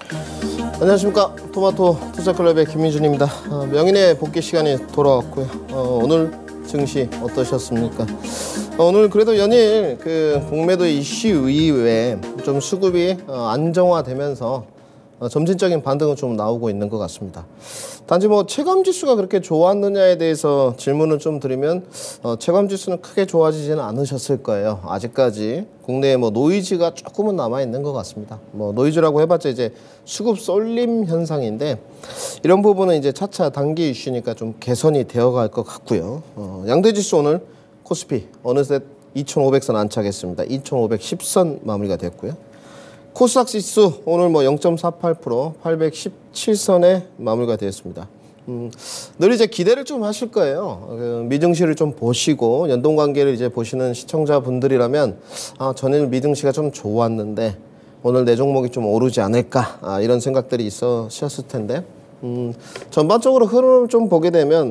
안녕하십니까. 토마토 투자클럽의 김민준입니다. 명인의 복귀 시간이 돌아왔고요. 오늘 증시 어떠셨습니까? 오늘 그래도 연일 그 공매도 이슈 이후에 좀 수급이 안정화되면서 점진적인 반등은 좀 나오고 있는 것 같습니다. 단지 뭐 체감지수가 그렇게 좋았느냐에 대해서 질문을 좀 드리면 체감지수는 크게 좋아지지는 않으셨을 거예요. 아직까지 국내에 뭐 노이즈가 조금은 남아 있는 것 같습니다. 뭐 노이즈라고 해봤자 이제 수급 쏠림 현상인데 이런 부분은 이제 차차 단기 이슈니까 좀 개선이 되어갈 것 같고요. 양대지수 오늘 코스피 어느새 2,500선 안착했습니다. 2,510선 마무리가 됐고요. 코스닥 지수 오늘 뭐 0.48% 817선에 마무리가 되었습니다. 늘 이제 기대를 좀 하실 거예요. 미증시를 좀 보시고 연동관계를 이제 보시는 시청자분들이라면 전일 미증시가 좀 좋았는데 오늘 내 종목이 좀 오르지 않을까 이런 생각들이 있으셨을 텐데 전반적으로 흐름을 좀 보게 되면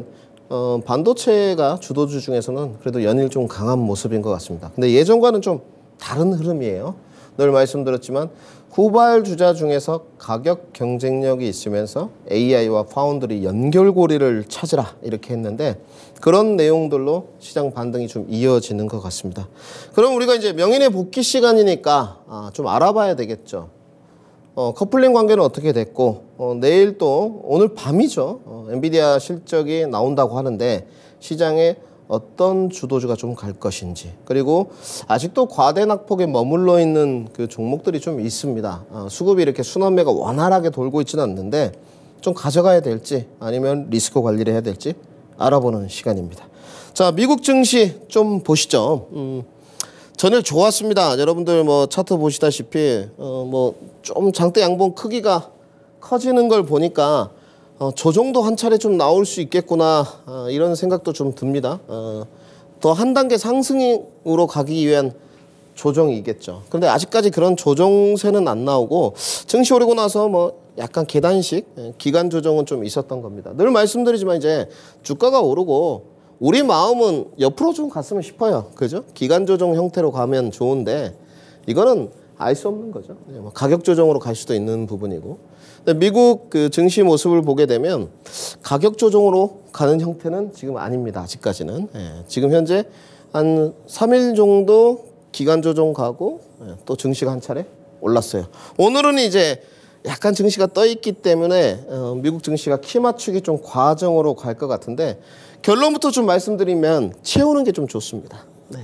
반도체가 주도주 중에서는 그래도 연일 좀 강한 모습인 것 같습니다. 근데 예전과는 좀 다른 흐름이에요. 늘 말씀드렸지만 후발주자 중에서 가격 경쟁력이 있으면서 AI와 파운드리 연결고리를 찾으라 이렇게 했는데 그런 내용들로 시장 반등이 좀 이어지는 것 같습니다. 그럼 우리가 이제 명인의 복귀 시간이니까 좀 알아봐야 되겠죠. 커플링 관계는 어떻게 됐고 내일 또 오늘 밤이죠. 엔비디아 실적이 나온다고 하는데 시장에 어떤 주도주가 좀 갈 것인지 그리고 아직도 과대 낙폭에 머물러 있는 그 종목들이 좀 있습니다. 수급이 이렇게 순환매가 원활하게 돌고 있지는 않는데 좀 가져가야 될지 아니면 리스크 관리를 해야 될지 알아보는 시간입니다. 자, 미국 증시 좀 보시죠. 전일 좋았습니다. 여러분들 뭐 차트 보시다시피 뭐 좀 장대 양봉 크기가 커지는 걸 보니까 조정도 한 차례 좀 나올 수 있겠구나 이런 생각도 좀 듭니다. 더 한 단계 상승으로 가기 위한 조정이겠죠. 그런데 아직까지 그런 조정세는 안 나오고 증시 오르고 나서 뭐 약간 계단식 기간 조정은 좀 있었던 겁니다. 늘 말씀드리지만 이제 주가가 오르고 우리 마음은 옆으로 좀 갔으면 싶어요. 그죠? 기간 조정 형태로 가면 좋은데 이거는 알 수 없는 거죠. 가격 조정으로 갈 수도 있는 부분이고. 근데 미국 그 증시 모습을 보게 되면 가격 조정으로 가는 형태는 지금 아닙니다. 아직까지는. 지금 현재 한 3일 정도 기간 조정 가고 또 증시가 한 차례 올랐어요. 오늘은 이제 약간 증시가 떠 있기 때문에 미국 증시가 키 맞추기 좀 과정으로 갈 것 같은데 결론부터 좀 말씀드리면 채우는 게 좀 좋습니다.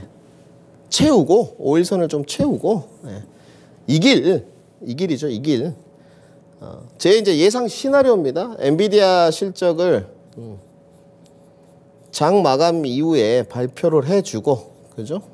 채우고 5일선을 좀 채우고 이 길이죠. 이 길. 제 이제 예상 시나리오입니다. 엔비디아 실적을 장 마감 이후에 발표를 해주고, 그죠?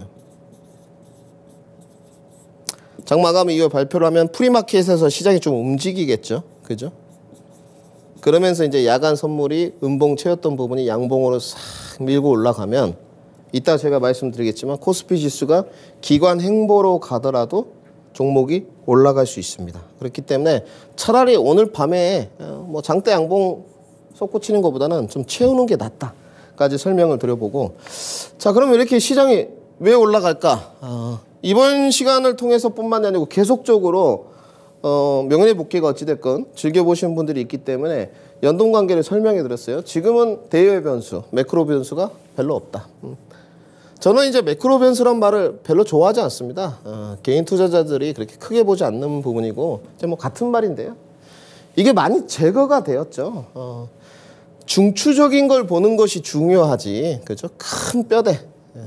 장 마감 이후에 발표를 하면 프리마켓에서 시장이 좀 움직이겠죠, 그죠? 그러면서 이제 야간 선물이 음봉 채웠던 부분이 양봉으로 싹 밀고 올라가면 이따 제가 말씀드리겠지만 코스피 지수가 기관 행보로 가더라도 종목이 올라갈 수 있습니다. 그렇기 때문에 차라리 오늘 밤에 뭐 장대 양봉 솟구치는 것보다는 좀 채우는 게 낫다까지 설명을 드려보고 자, 그러면 이렇게 시장이 왜 올라갈까? 이번 시간을 통해서뿐만이 아니고 계속적으로 명인의 복귀가 어찌됐건 즐겨보시는 분들이 있기 때문에 연동관계를 설명해 드렸어요. 지금은 대외 변수, 매크로 변수가 별로 없다. 저는 이제 매크로 변수란 말을 별로 좋아하지 않습니다. 개인 투자자들이 그렇게 크게 보지 않는 부분이고 이제 뭐 같은 말인데요. 이게 많이 제거가 되었죠. 중추적인 걸 보는 것이 중요하지, 그죠? 큰 뼈대,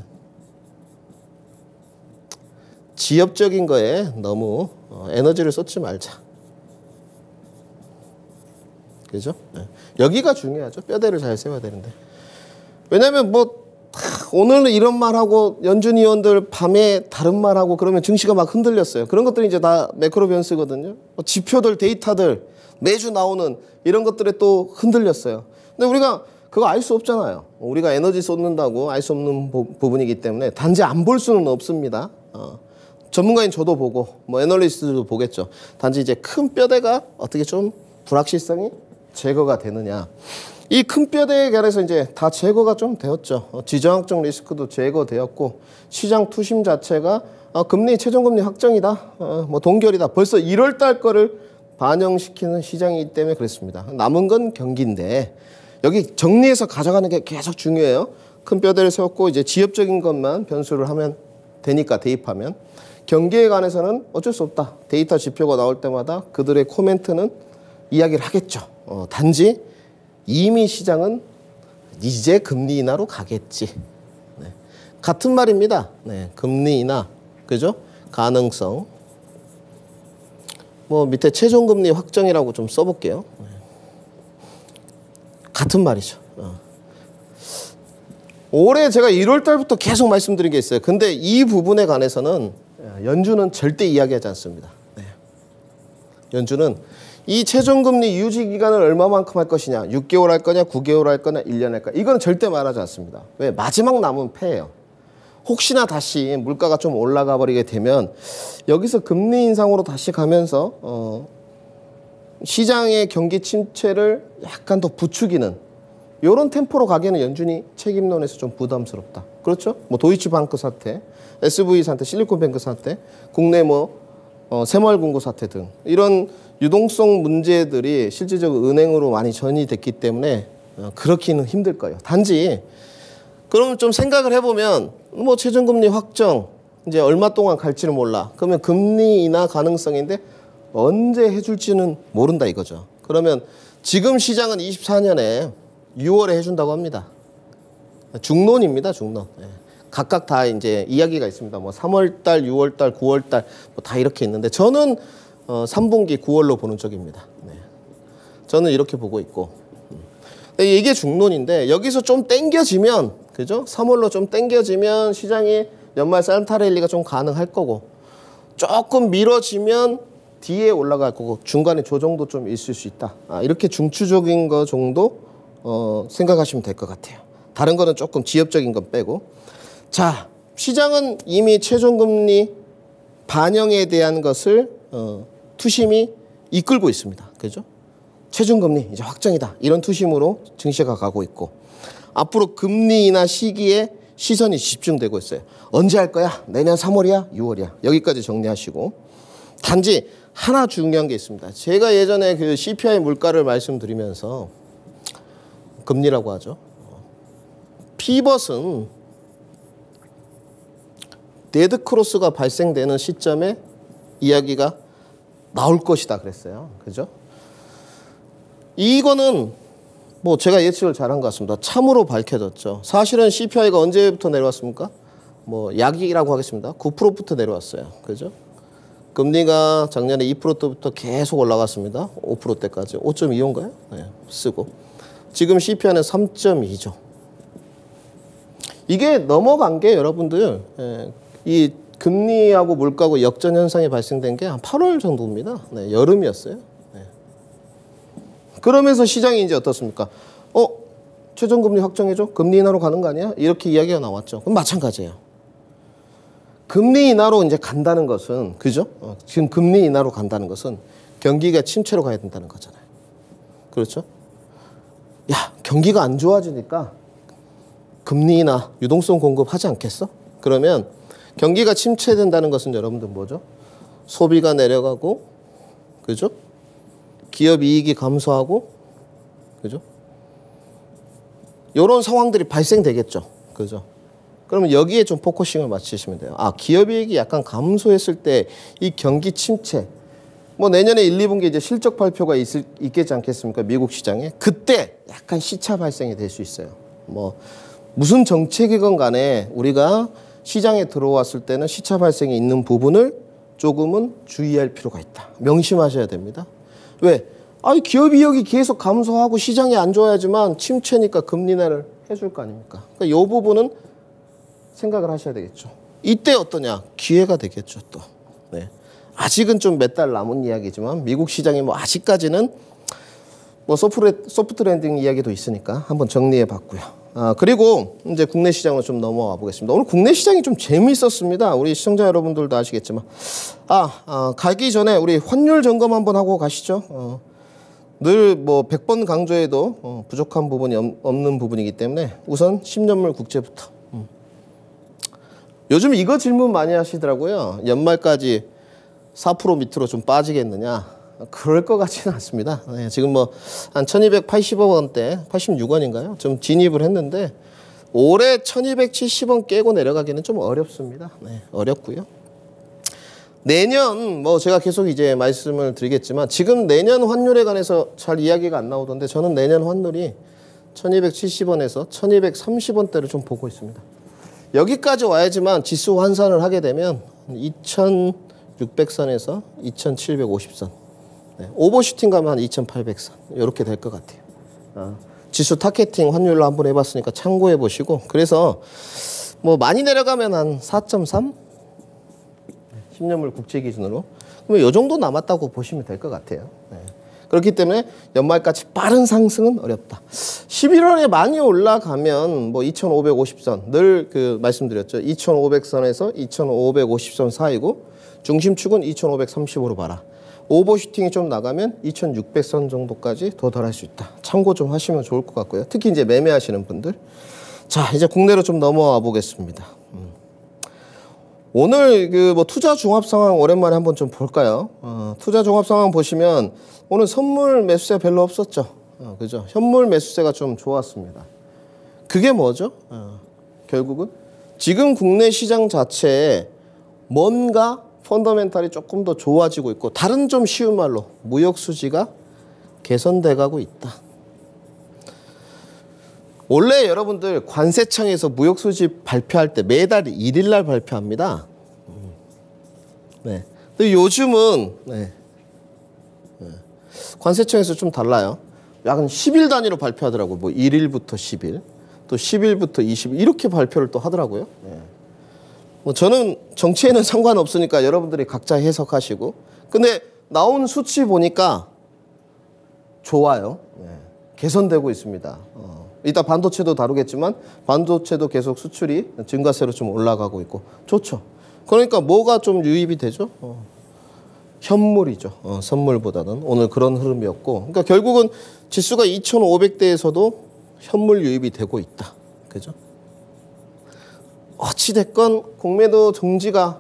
지엽적인 거에 너무 에너지를 쏟지 말자, 그죠? 여기가 중요하죠. 뼈대를 잘 세워야 되는데. 왜냐하면 뭐 오늘은 이런 말하고 연준 의원들 밤에 다른 말하고 그러면 증시가 막 흔들렸어요. 그런 것들이 이제 다 매크로 변수거든요. 지표들, 데이터들 매주 나오는 이런 것들에 또 흔들렸어요. 근데 우리가 그거 알 수 없잖아요. 우리가 에너지 쏟는다고 알 수 없는 부분이기 때문에 단지 안 볼 수는 없습니다. 전문가인 저도 보고 뭐 애널리스트도 보겠죠. 단지 이제 큰 뼈대가 어떻게 좀 불확실성이 제거가 되느냐. 이 큰 뼈대에 관해서 이제 다 제거가 좀 되었죠. 지정학적 리스크도 제거되었고 시장 투심 자체가 금리 최종금리 확정이다. 뭐 동결이다. 벌써 1월 달 거를 반영시키는 시장이기 때문에 그렇습니다. 남은 건 경기인데 여기 정리해서 가져가는 게 계속 중요해요. 큰 뼈대를 세웠고 이제 지엽적인 것만 변수를 하면 되니까 대입하면 경기에 관해서는 어쩔 수 없다. 데이터 지표가 나올 때마다 그들의 코멘트는 이야기를 하겠죠. 단지 이미 시장은 이제 금리 인하로 가겠지. 네. 같은 말입니다. 네. 금리 인하, 그죠? 가능성. 뭐 밑에 최종금리 확정이라고 좀 써볼게요. 네. 같은 말이죠. 올해 제가 1월 달부터 계속 말씀드린 게 있어요. 근데 이 부분에 관해서는 연준은 절대 이야기하지 않습니다. 네. 연준은 이 최종금리 유지 기간을 얼마만큼 할 것이냐, 6개월 할 거냐, 9개월 할 거냐, 1년 할 거냐, 이건 절대 말하지 않습니다. 왜? 마지막 남은 패예요. 혹시나 다시 물가가 좀 올라가 버리게 되면 여기서 금리 인상으로 다시 가면서 시장의 경기 침체를 약간 더 부추기는 이런 템포로 가기에는 연준이 책임론에서 좀 부담스럽다. 그렇죠? 뭐 도이치방크 사태, SV 사태, 실리콘뱅크 사태, 국내 새마을금고 사태 등 이런 유동성 문제들이 실질적으로 은행으로 많이 전이됐기 때문에 그렇기는 힘들 거예요. 단지 그럼 좀 생각을 해보면 뭐 최종금리 확정 이제 얼마 동안 갈지는 몰라. 그러면 금리 인하 가능성인데 언제 해줄지는 모른다 이거죠. 그러면 지금 시장은 24년에 6월에 해준다고 합니다. 중론입니다, 중론. 예. 각각 다 이제 이야기가 있습니다. 뭐 3월달, 6월달, 9월달 뭐 다 이렇게 있는데 저는 3분기 9월로 보는 쪽입니다. 네. 저는 이렇게 보고 있고 이게 중론인데 여기서 좀 땡겨지면 그죠? 3월로 좀 땡겨지면 시장이 연말 산타 랠리가 좀 가능할 거고 조금 미뤄지면 뒤에 올라갈 거고 중간에 조정도 좀 있을 수 있다. 이렇게 중추적인 거 정도 생각하시면 될 것 같아요. 다른 거는 조금 지엽적인 건 빼고. 자, 시장은 이미 최종금리 반영에 대한 것을 투심이 이끌고 있습니다. 그죠? 최종금리 이제 확정이다. 이런 투심으로 증시가 가고 있고 앞으로 금리 인하 시기에 시선이 집중되고 있어요. 언제 할 거야? 내년 3월이야? 6월이야? 여기까지 정리하시고 단지 하나 중요한 게 있습니다. 제가 예전에 그 CPI 물가를 말씀드리면서 금리라고 하죠. 피벗은 데드크로스가 발생되는 시점에 이야기가 나올 것이다 그랬어요. 그죠? 이거는 뭐 제가 예측을 잘한 것 같습니다. 참으로 밝혀졌죠. 사실은 CPI가 언제부터 내려왔습니까? 뭐 약이라고 하겠습니다. 9%부터 내려왔어요. 그죠? 금리가 작년에 2%부터 계속 올라갔습니다. 5%대까지. 5.25인가요? 네, 쓰고. 지금 CPI는 3.2죠. 이게 넘어간 게 여러분들 이 금리하고 물가하고 역전 현상이 발생된 게 한 8월 정도입니다. 네, 여름이었어요. 네. 그러면서 시장이 이제 어떻습니까? 최종금리 확정해줘? 금리 인하로 가는 거 아니야? 이렇게 이야기가 나왔죠. 그럼 마찬가지예요. 금리 인하로 이제 간다는 것은 그죠? 지금 금리 인하로 간다는 것은 경기가 침체로 가야 된다는 거잖아요. 그렇죠? 야, 경기가 안 좋아지니까 금리 인하, 유동성 공급하지 않겠어? 그러면 경기가 침체된다는 것은 여러분들 뭐죠? 소비가 내려가고, 그죠? 기업 이익이 감소하고, 그죠? 이런 상황들이 발생되겠죠. 그죠? 그러면 여기에 좀 포커싱을 맞추시면 돼요. 기업 이익이 약간 감소했을 때 이 경기 침체, 뭐 내년에 1, 2분기 이제 실적 발표가 있겠지 않겠습니까? 미국 시장에. 그때 약간 시차 발생이 될 수 있어요. 뭐 무슨 정책이건 간에 우리가 시장에 들어왔을 때는 시차 발생이 있는 부분을 조금은 주의할 필요가 있다. 명심하셔야 됩니다. 왜? 기업 이익이 계속 감소하고 시장이 안 좋아야지만 침체니까 금리 인하를 해줄 거 아닙니까? 그러니까 이 부분은 생각을 하셔야 되겠죠. 이때 어떠냐? 기회가 되겠죠, 또. 네. 아직은 좀 몇 달 남은 이야기지만 미국 시장이 뭐 아직까지는 뭐 소프트 랜딩 이야기도 있으니까 한번 정리해 봤고요. 그리고 이제 국내 시장으로 좀 넘어와 보겠습니다. 오늘 국내 시장이 좀 재미있었습니다. 우리 시청자 여러분들도 아시겠지만. 가기 전에 우리 환율 점검 한번 하고 가시죠. 늘 뭐 100번 강조해도 부족한 부분이 없는 부분이기 때문에 우선 10년물 국채부터. 요즘 이거 질문 많이 하시더라고요. 연말까지 4% 밑으로 좀 빠지겠느냐. 그럴 것 같지는 않습니다. 네, 지금 뭐 한 1280원대, 86원인가요? 좀 진입을 했는데 올해 1270원 깨고 내려가기는 좀 어렵습니다. 네, 어렵고요. 내년 뭐 제가 계속 이제 말씀을 드리겠지만 지금 내년 환율에 관해서 잘 이야기가 안 나오던데 저는 내년 환율이 1270원에서 1230원대를 좀 보고 있습니다. 여기까지 와야지만 지수 환산을 하게 되면 2600선에서 2750선, 네, 오버슈팅 가면 한 2800선 이렇게 될 것 같아요. 지수 타겟팅 환율로 한번 해봤으니까 참고해 보시고, 그래서 뭐 많이 내려가면 한 4.3? 10년물 국제 기준으로 그러면 이 정도 남았다고 보시면 될 것 같아요. 네. 그렇기 때문에 연말까지 빠른 상승은 어렵다. 11월에 많이 올라가면 뭐 2550선 늘 그 말씀드렸죠. 2500선에서 2550선 사이고 중심축은 2530으로 봐라. 오버슈팅이 좀 나가면 2600선 정도까지 도달할 수 있다. 참고 좀 하시면 좋을 것 같고요. 특히 이제 매매하시는 분들. 자, 이제 국내로 좀 넘어와 보겠습니다. 오늘 그 뭐 투자 종합 상황 오랜만에 한번 좀 볼까요? 투자 종합 상황 보시면 오늘 선물 매수세 별로 없었죠. 그죠? 현물 매수세가 좀 좋았습니다. 그게 뭐죠? 결국은 지금 국내 시장 자체에 뭔가 펀더멘탈이 조금 더 좋아지고 있고, 다른 좀 쉬운 말로 무역 수지가 개선돼 가고 있다. 원래 여러분들 관세청에서 무역 수지 발표할 때 매달 1일 날 발표합니다. 네. 근데 요즘은 관세청에서 좀 달라요. 약간 10일 단위로 발표하더라고요. 뭐 1일부터 10일, 또 10일부터 20일 이렇게 발표를 또 하더라고요. 네. 뭐 저는 정치에는 상관없으니까 여러분들이 각자 해석하시고, 근데 나온 수치 보니까 좋아요. 네. 개선되고 있습니다. 이따 반도체도 다루겠지만 반도체도 계속 수출이 증가세로 좀 올라가고 있고 좋죠. 그러니까 뭐가 좀 유입이 되죠? 현물이죠. 선물보다는 오늘 그런 흐름이었고, 그러니까 결국은 지수가 2500대에서도 현물 유입이 되고 있다. 그죠? 어찌됐건 공매도 정지가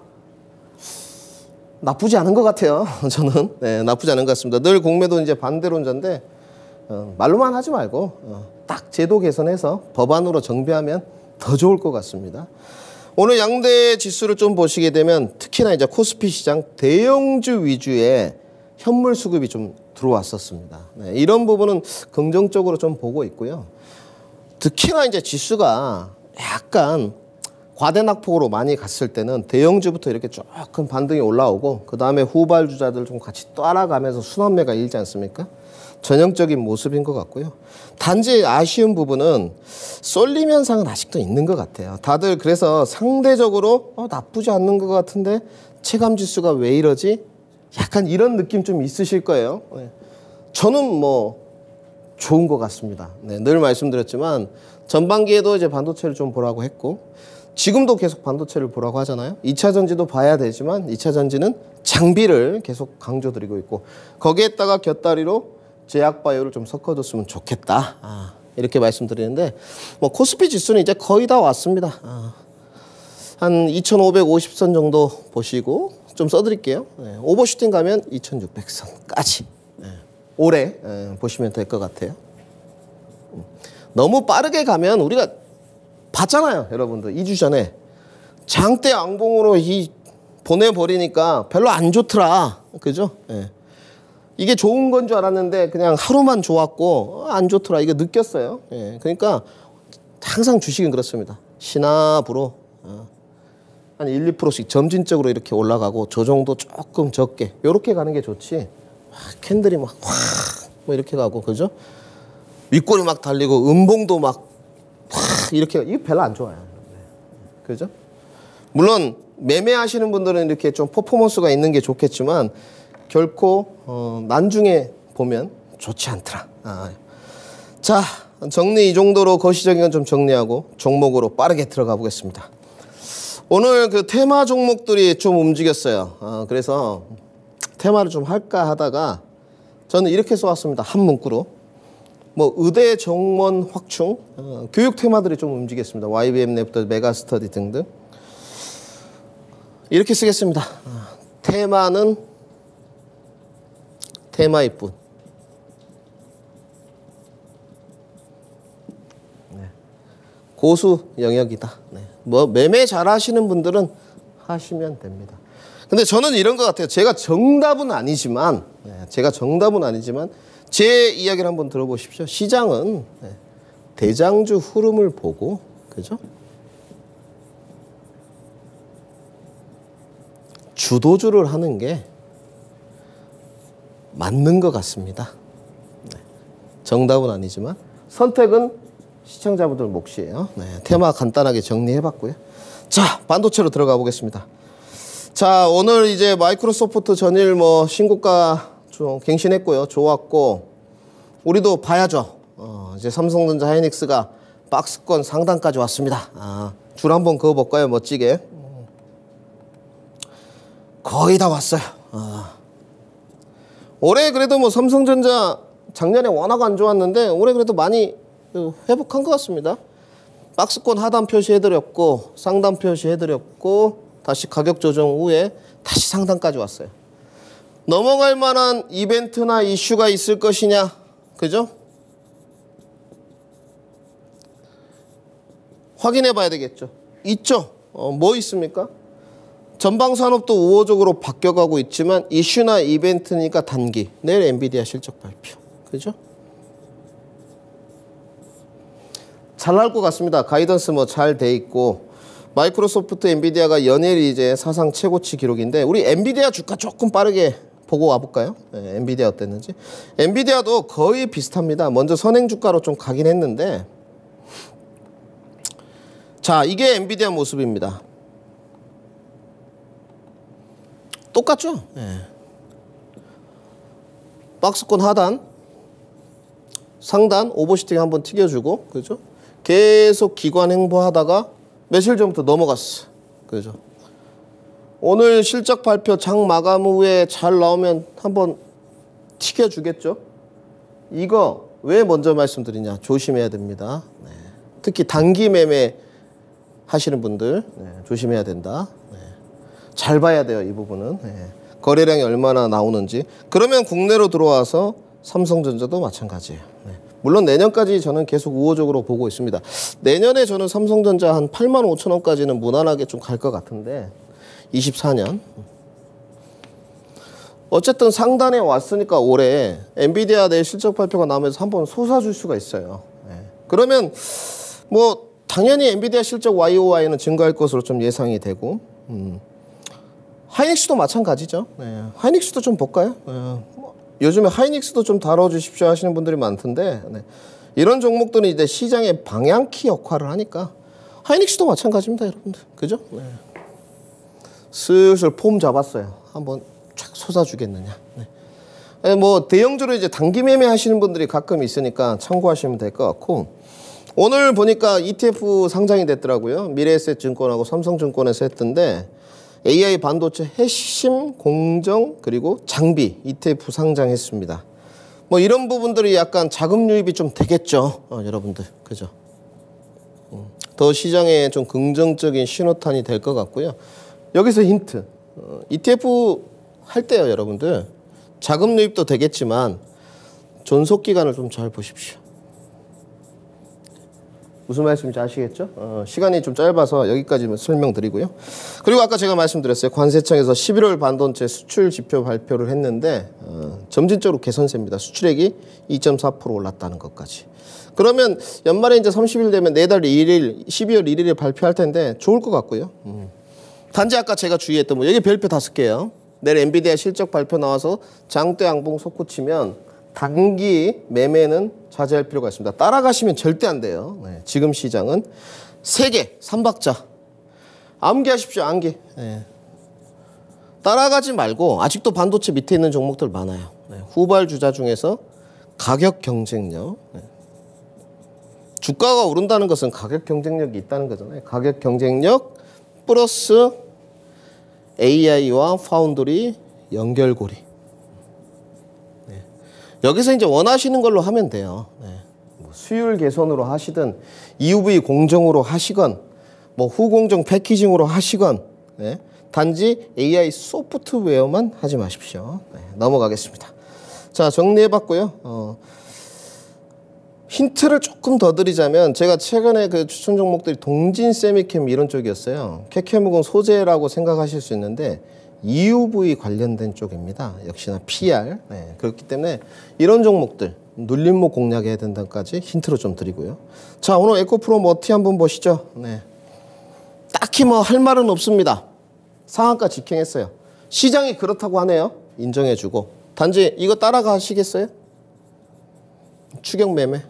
나쁘지 않은 것 같아요. 저는 네, 나쁘지 않은 것 같습니다. 늘 공매도 이제 반대론자인데 말로만 하지 말고 딱 제도 개선해서 법안으로 정비하면 더 좋을 것 같습니다. 오늘 양대 지수를 좀 보시게 되면 특히나 이제 코스피 시장 대형주 위주의 현물 수급이 좀 들어왔었습니다. 네, 이런 부분은 긍정적으로 좀 보고 있고요. 특히나 이제 지수가 약간 과대낙폭으로 많이 갔을 때는 대형주부터 이렇게 조금 반등이 올라오고 그 다음에 후발주자들 좀 같이 따라가면서 순환매가 일지 않습니까? 전형적인 모습인 것 같고요. 단지 아쉬운 부분은 쏠림 현상은 아직도 있는 것 같아요. 다들 그래서 상대적으로 나쁘지 않는 것 같은데 체감지수가 왜 이러지? 약간 이런 느낌 좀 있으실 거예요. 네. 저는 뭐 좋은 것 같습니다. 네, 늘 말씀드렸지만 전반기에도 이제 반도체를 좀 보라고 했고 지금도 계속 반도체를 보라고 하잖아요. 2차 전지도 봐야 되지만 2차 전지는 장비를 계속 강조드리고 있고 거기에다가 곁다리로 제약바이오를 좀 섞어줬으면 좋겠다. 이렇게 말씀드리는데 뭐 코스피 지수는 이제 거의 다 왔습니다. 한 2550선 정도 보시고 좀 써드릴게요. 네, 오버슈팅 가면 2600선까지 올해 보시면 될 것 같아요. 너무 빠르게 가면 우리가 봤잖아요. 여러분들 2주 전에 장대 양봉으로 보내버리니까 별로 안 좋더라. 그죠? 네. 이게 좋은 건 줄 알았는데 그냥 하루만 좋았고 안 좋더라. 이거 느꼈어요. 예, 그러니까 항상 주식은 그렇습니다. 시나브로 한 1, 2%씩 점진적으로 이렇게 올라가고 조정도 조금 적게 이렇게 가는 게 좋지. 캔들이 막 확 뭐 이렇게 가고 그죠? 윗골이 막 달리고 음봉도 막 확 이렇게 이거 별로 안 좋아요. 그죠? 물론 매매하시는 분들은 이렇게 좀 퍼포먼스가 있는 게 좋겠지만 결코 난중에 보면 좋지 않더라. 자, 정리 이 정도로 거시적인 건 좀 정리하고 종목으로 빠르게 들어가 보겠습니다. 오늘 그 테마 종목들이 좀 움직였어요. 그래서 테마를 좀 할까 하다가 저는 이렇게 써왔습니다. 한 문구로. 뭐 의대 정원 확충, 교육 테마들이 좀 움직였습니다. YBM 랩터, 메가스터디 등등. 이렇게 쓰겠습니다. 테마는 테마일 뿐. 고수 영역이다. 네. 뭐 매매 잘하시는 분들은 하시면 됩니다. 근데 저는 이런 것 같아요. 제가 정답은 아니지만 제 이야기를 한번 들어보십시오. 시장은 대장주 흐름을 보고, 그죠? 주도주를 하는 게 맞는 것 같습니다. 정답은 아니지만 선택은 시청자분들 몫이에요. 네, 테마 간단하게 정리해봤고요. 자, 반도체로 들어가 보겠습니다. 자, 오늘 이제 마이크로소프트 전일 뭐 신고가 좀 갱신했고요. 좋았고, 우리도 봐야죠. 이제 삼성전자 하이닉스가 박스권 상단까지 왔습니다. 줄 한번 그어볼까요? 멋지게. 거의 다 왔어요. 올해 그래도 뭐 삼성전자 작년에 워낙 안 좋았는데 올해 그래도 많이 회복한 것 같습니다. 박스권 하단 표시해드렸고 상단 표시해드렸고 다시 가격 조정 후에 다시 상단까지 왔어요. 넘어갈 만한 이벤트나 이슈가 있을 것이냐, 그죠? 확인해 봐야 되겠죠. 있죠. 뭐 있습니까? 전방산업도 우호적으로 바뀌어가고 있지만 이슈나 이벤트니까 단기. 내일 엔비디아 실적 발표. 그죠? 잘 나올 것 같습니다. 가이던스 뭐 잘 돼 있고 마이크로소프트 엔비디아가 연일 이제 사상 최고치 기록인데 우리 엔비디아 주가 조금 빠르게 보고 와볼까요? 네, 엔비디아 어땠는지. 엔비디아도 거의 비슷합니다. 먼저 선행 주가로 좀 가긴 했는데 자, 이게 엔비디아 모습입니다. 똑같죠? 네. 박스권 하단 상단 오버슈팅 한번 튀겨주고, 그죠? 계속 기관 행보하다가 며칠 전부터 넘어갔어. 그죠? 오늘 실적 발표 장 마감 후에 잘 나오면 한번 튀겨주겠죠? 이거 왜 먼저 말씀드리냐? 조심해야 됩니다. 네. 특히 단기 매매 하시는 분들 조심해야 된다. 네. 잘 봐야 돼요, 이 부분은. 네. 거래량이 얼마나 나오는지. 그러면 국내로 들어와서 삼성전자도 마찬가지예요. 네. 물론 내년까지 저는 계속 우호적으로 보고 있습니다. 내년에 저는 삼성전자 한 85,000원까지는 무난하게 좀 갈 것 같은데 24년. 어쨌든 상단에 왔으니까 올해 엔비디아 내일 실적 발표가 나오면서 한번 솟아줄 수가 있어요. 네. 그러면 뭐 당연히 엔비디아 실적 YOY는 증가할 것으로 좀 예상이 되고 하이닉스도 마찬가지죠. 네. 하이닉스도 좀 볼까요? 요즘에 하이닉스도 좀 다뤄주십시오 하시는 분들이 많던데 네. 이런 종목들은 이제 시장의 방향키 역할을 하니까 하이닉스도 마찬가지입니다, 여러분들. 그죠? 네. 슬슬 폼 잡았어요. 한번 쫙 솟아주겠느냐. 네. 뭐 대형주로 이제 단기 매매 하시는 분들이 가끔 있으니까 참고하시면 될 것 같고 오늘 보니까 ETF 상장이 됐더라고요. 미래에셋증권하고 삼성증권에서 했던데 AI 반도체 핵심 공정 그리고 장비 ETF 상장했습니다. 뭐 이런 부분들이 약간 자금 유입이 좀 되겠죠, 여러분들. 그죠? 더 시장에 좀 긍정적인 신호탄이 될 것 같고요. 여기서 힌트. ETF 할 때요, 여러분들. 자금 유입도 되겠지만 존속 기간을 좀 잘 보십시오. 무슨 말씀인지 아시겠죠? 시간이 좀 짧아서 여기까지만 설명드리고요. 그리고 아까 제가 말씀드렸어요. 관세청에서 11월 반도체 수출 지표 발표를 했는데 점진적으로 개선세입니다. 수출액이 2.4% 올랐다는 것까지. 그러면 연말에 이제 30일 되면 내달 1일, 12월 1일에 발표할 텐데 좋을 것 같고요. 단지 아까 제가 주의했던 뭐 여기 별표 5개요. 내일 엔비디아 실적 발표 나와서 장대 양봉 솟구치면 단기 매매는 자제할 필요가 있습니다. 따라가시면 절대 안 돼요. 네, 지금 시장은 3개, 3박자. 암기하십시오, 암기. 네. 따라가지 말고 아직도 반도체 밑에 있는 종목들 많아요. 네, 후발 주자 중에서 가격 경쟁력. 네. 주가가 오른다는 것은 가격 경쟁력이 있다는 거잖아요. 가격 경쟁력 플러스 AI와 파운드리 연결고리. 여기서 이제 원하시는 걸로 하면 돼요. 네. 뭐 수율 개선으로 하시든 EUV 공정으로 하시건 뭐 후공정 패키징으로 하시건 네. 단지 AI 소프트웨어만 하지 마십시오. 네. 넘어가겠습니다. 자, 정리해봤고요. 힌트를 조금 더 드리자면 제가 최근에 그 추천 종목들이 동진 세미캠 이런 쪽이었어요. 캐캐묵은 소재라고 생각하실 수 있는데 EUV 관련된 쪽입니다. 역시나 PR. 네, 그렇기 때문에 이런 종목들 눌림목 공략해야 된다까지 힌트로 좀 드리고요. 자, 오늘 에코프로 머티 한번 보시죠. 네. 딱히 뭐 할 말은 없습니다. 상한가 직행했어요. 시장이 그렇다고 하네요. 인정해주고. 단지 이거 따라가시겠어요? 추격 매매.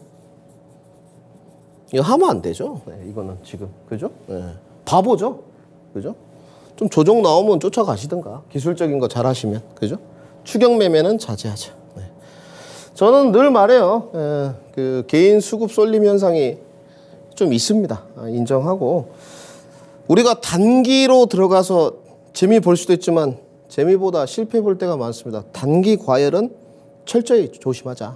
이거 하면 안 되죠. 네, 이거는 지금. 그죠? 네. 바보죠? 그죠? 좀 조정 나오면 쫓아가시든가. 기술적인 거 잘 하시면. 그죠? 추격 매매는 자제하자. 네. 저는 늘 말해요. 그 개인 수급 쏠림 현상이 좀 있습니다. 인정하고. 우리가 단기로 들어가서 재미 볼 수도 있지만 재미보다 실패 볼 때가 많습니다. 단기 과열은 철저히 조심하자.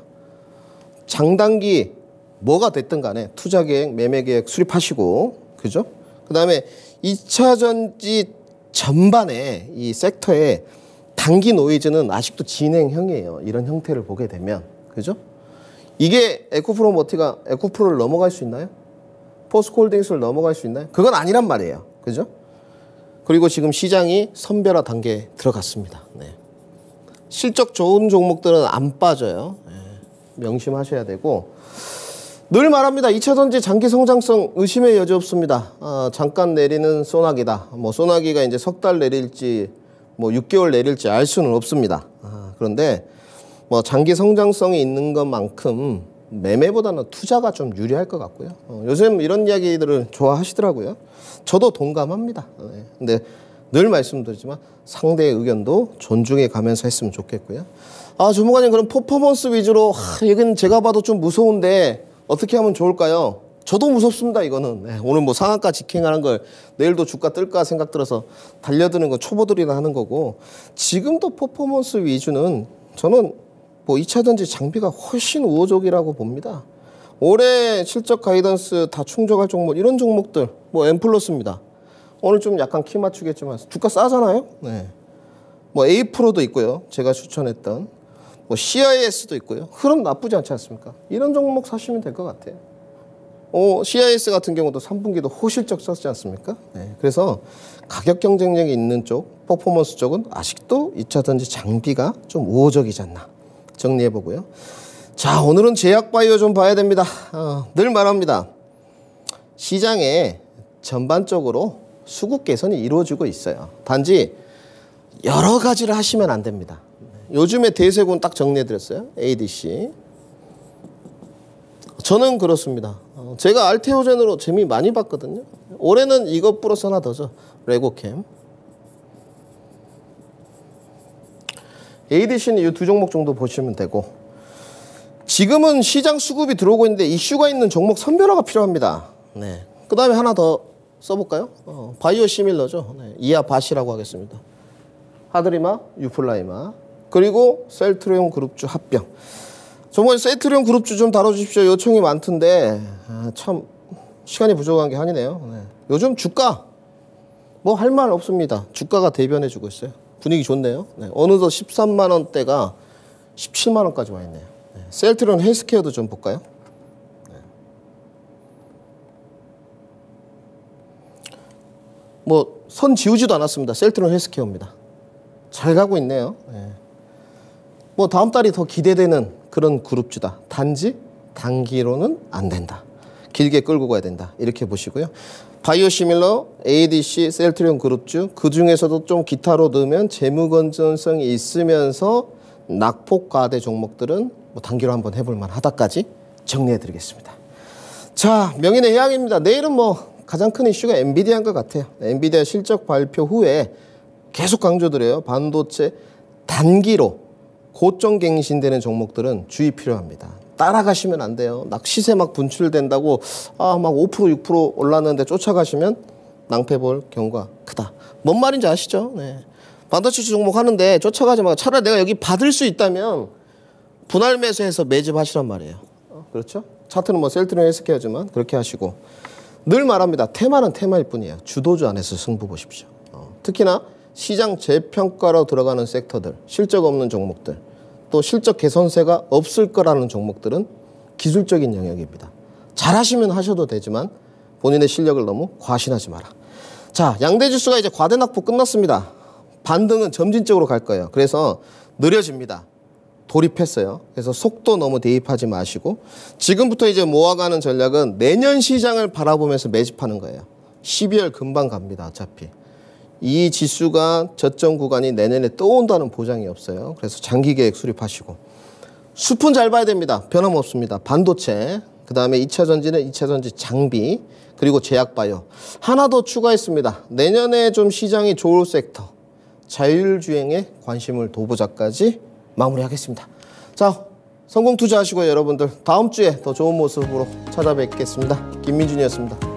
장단기 뭐가 됐든 간에 투자 계획, 매매 계획 수립하시고, 그죠? 그 다음에 2차 전지 전반에 이 섹터에 단기 노이즈는 아직도 진행형이에요. 이런 형태를 보게 되면, 그죠? 이게 에코프로 머티가 에코프로를 넘어갈 수 있나요? 포스코홀딩스를 넘어갈 수 있나요? 그건 아니란 말이에요. 그죠? 그리고 지금 시장이 선별화 단계에 들어갔습니다. 네. 실적 좋은 종목들은 안 빠져요. 네. 명심하셔야 되고, 늘 말합니다. 2차 전지 장기 성장성 의심의 여지 없습니다. 잠깐 내리는 소나기다. 뭐 소나기가 이제 석 달 내릴지 뭐 6개월 내릴지 알 수는 없습니다. 그런데 뭐 장기 성장성이 있는 것만큼 매매보다는 투자가 좀 유리할 것 같고요. 요즘 이런 이야기들을 좋아하시더라고요. 저도 동감합니다. 네. 근데 늘 말씀드리지만 상대의 의견도 존중해 가면서 했으면 좋겠고요. 주무관님 그럼 퍼포먼스 위주로 이건 제가 봐도 좀 무서운데 어떻게 하면 좋을까요? 저도 무섭습니다, 이거는. 네, 오늘 뭐 상한가 직행하는 걸 내일도 주가 뜰까 생각 들어서 달려드는 건 초보들이나 하는 거고, 지금도 퍼포먼스 위주는 저는 뭐 2차 전지 장비가 훨씬 우호적이라고 봅니다. 올해 실적 가이던스 다 충족할 종목, 이런 종목들, 뭐 엠플러스입니다. 오늘 좀 약간 키 맞추겠지만 주가 싸잖아요? 네. 뭐 A-프로도 있고요. 제가 추천했던. 뭐 CIS도 있고요. 흐름 나쁘지 않지 않습니까? 이런 종목 사시면 될 것 같아요. CIS 같은 경우도 3분기도 호실적 썼지 않습니까? 네. 그래서 가격 경쟁력이 있는 쪽, 퍼포먼스 쪽은 아직도 2차 전지 장비가 좀 우호적이지 않나 정리해보고요. 자, 오늘은 제약바이오 좀 봐야 됩니다. 늘 말합니다. 시장에 전반적으로 수급 개선이 이루어지고 있어요. 단지 여러 가지를 하시면 안 됩니다. 요즘에 대세군 딱 정리해드렸어요. ADC. 저는 그렇습니다. 제가 알테오젠으로 재미 많이 봤거든요. 올해는 이것 플러스 하나 더죠. 레고캠. ADC는 이 두 종목 정도 보시면 되고, 지금은 시장 수급이 들어오고 있는데 이슈가 있는 종목 선별화가 필요합니다. 네. 그 다음에 하나 더 써볼까요? 바이오 시밀러죠. 네. 이아바시라고 하겠습니다. 하드리마, 유플라이마. 그리고 셀트리온 그룹주 합병. 정말 셀트리온 그룹주 좀 다뤄주십시오. 요청이 많던데 참 시간이 부족한 게 한이네요. 네. 요즘 주가 뭐 할 말 없습니다. 주가가 대변해주고 있어요. 분위기 좋네요. 네. 어느덧 13만 원대가 17만 원까지 와 있네요. 네. 셀트리온 헬스케어도 좀 볼까요? 네. 뭐 선 지우지도 않았습니다. 셀트리온 헬스케어입니다. 잘 가고 있네요. 네. 뭐 다음 달이 더 기대되는 그런 그룹주다. 단지 단기로는 안 된다. 길게 끌고 가야 된다. 이렇게 보시고요. 바이오시밀러, ADC, 셀트리온 그룹주, 그중에서도 좀 기타로 넣으면 재무 건전성이 있으면서 낙폭 과대 종목들은 뭐 단기로 한번 해볼 만하다까지 정리해드리겠습니다. 자, 명인의 해양입니다. 내일은 뭐 가장 큰 이슈가 엔비디아인 것 같아요. 엔비디아 실적 발표 후에 계속 강조드려요. 반도체 단기로 고점 갱신되는 종목들은 주의 필요합니다. 따라가시면 안 돼요. 시세 막 분출된다고 막 5% 6% 올랐는데 쫓아가시면 낭패 볼 경우가 크다. 뭔 말인지 아시죠? 네. 반도체 종목 하는데 쫓아가지 말고 차라리 내가 여기 받을 수 있다면 분할 매수해서 매집하시란 말이에요. 그렇죠? 차트는 뭐 셀트리온 헬스케어지만 그렇게 하시고, 늘 말합니다. 테마는 테마일 뿐이에요. 주도주 안에서 승부 보십시오. 특히나 시장 재평가로 들어가는 섹터들, 실적 없는 종목들, 또 실적 개선세가 없을 거라는 종목들은 기술적인 영역입니다. 잘하시면 하셔도 되지만 본인의 실력을 너무 과신하지 마라. 자, 양대지수가 이제 과대낙폭 끝났습니다. 반등은 점진적으로 갈 거예요. 그래서 느려집니다. 돌입했어요. 그래서 속도 너무 대입하지 마시고 지금부터 이제 모아가는 전략은 내년 시장을 바라보면서 매집하는 거예요. 12월 금방 갑니다. 어차피. 이 지수가 저점 구간이 내년에 또 온다는 보장이 없어요. 그래서 장기 계획 수립하시고 숲은 잘 봐야 됩니다. 변함없습니다. 반도체, 그 다음에 2차 전지는 2차 전지 장비, 그리고 제약바이오. 하나 더 추가했습니다. 내년에 좀 시장이 좋을 섹터, 자율주행에 관심을 둬보자까지 마무리하겠습니다. 자, 성공 투자하시고요, 여러분들. 다음 주에 더 좋은 모습으로 찾아뵙겠습니다. 김민준이었습니다.